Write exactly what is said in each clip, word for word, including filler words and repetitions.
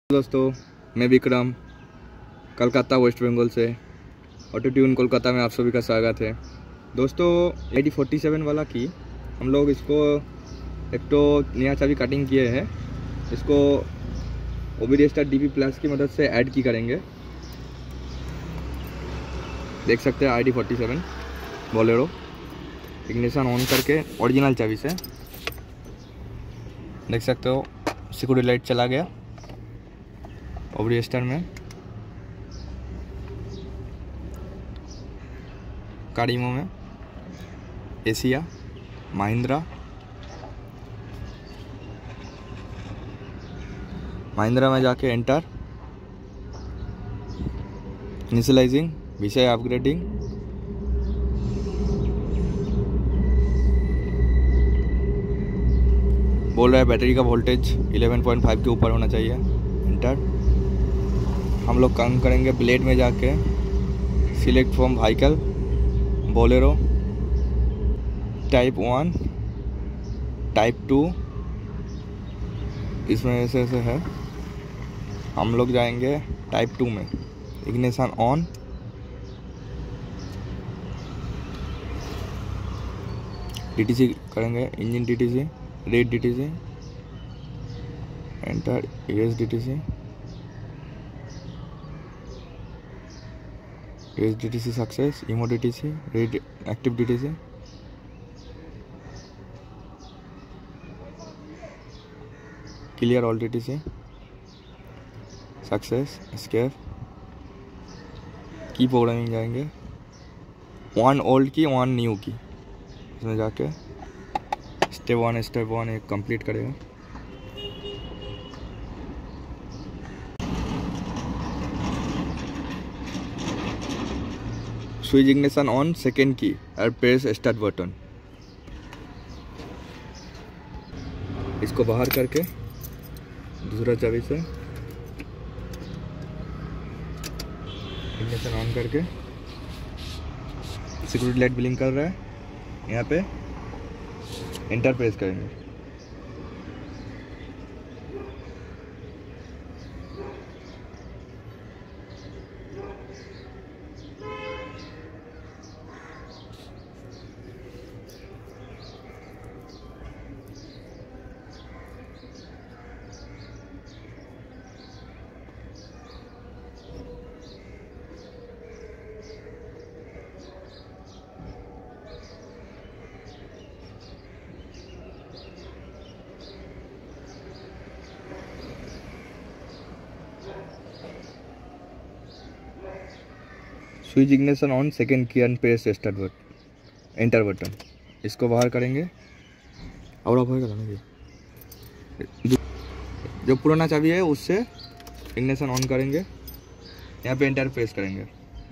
दोस्तों, मैं विक्रम कलकत्ता वेस्ट बंगाल से ऑटो ट्यून कोलकाता में आप सभी का स्वागत है। दोस्तों, ए डी फोर्टी सेवन वाला की हम लोग इसको एक तो नया चाबी कटिंग किए हैं, इसको OBD star D P plus की मदद से ऐड की करेंगे। देख सकते हैं I D forty seven Bolero ignition on करके ओरिजिनल चाबी से देख सकते हो। सिक्योरिटी लाइट चला गया ओबीडी स्टार में। कारिमो में एशिया महिंद्रा महिंद्रा में जाके एंटर इनिशियलाइजिंग विषय अपग्रेडिंग बोल रहा है बैटरी का वोल्टेज इलेवन पॉइंट फाइव के ऊपर होना चाहिए। एंटर हम लोग काम करेंगे ब्लेड में जाके select from vehicle Bolero type one type two, इसमें ऐसे ऐसे है। हम लोग जाएंगे टाइप टू में इग्निशन ऑन, डीटीसी करेंगे engine DTC read DTC enter S DTC S DTC success immo DTC read active DTC clear all DTC success escape key programming जाएंगे one old key one new key, इसमें जाके step one step one एक complete करेगा। Switch ignition on second key और press start button. इसको बाहर करके दूसरा चाबी से इग्निशन ऑन करके सिक्योरिटी लाइट ब्लिंक कर रहा है, यहाँ पे एंटर प्रेस करेंगे। Switch ignition on second key and press start button enter button. इसको बाहर करेंगे और ऑफ होगा ना, जो पुराना चाबी है उससे इग्निशन ऑन करेंगे, यहाँ पे एंटर प्रेस करेंगे।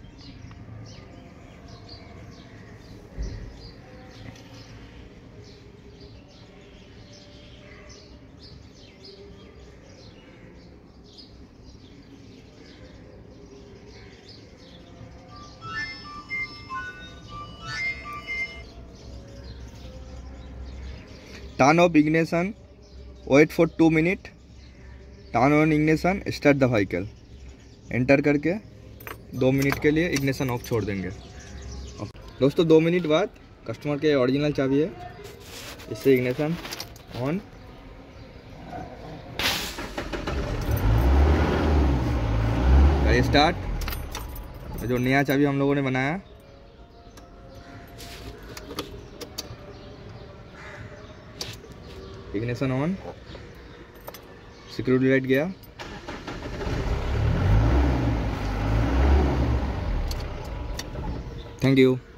Turn off ignition wait for two minute turn on ignition start the vehicle. Enter करके दो मिनट के लिए इग्निशन ऑफ छोड़ देंगे। दोस्तों, दो मिनट बाद कस्टमर के ओरिजिनल चाबी है, इससे इग्निशन ऑन स्टार्ट। जो नया चाबी हम लोगों ने बनाया इग्निशन ऑन, सिक्योरिटी लाइट गया। Thank you.